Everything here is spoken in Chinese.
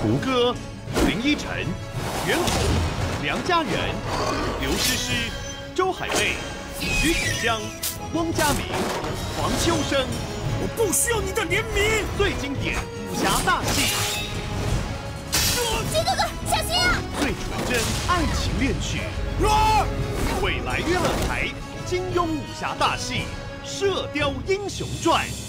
胡歌、林依晨、袁弘、梁家仁、刘诗诗、周海媚、徐锦江、翁佳明、黄秋生。 我不需要你的怜悯。 最经典武侠大戏， 金哥哥，小心啊！ 最纯真爱情恋曲，未来娱乐台金庸武侠大戏《射雕英雄传》。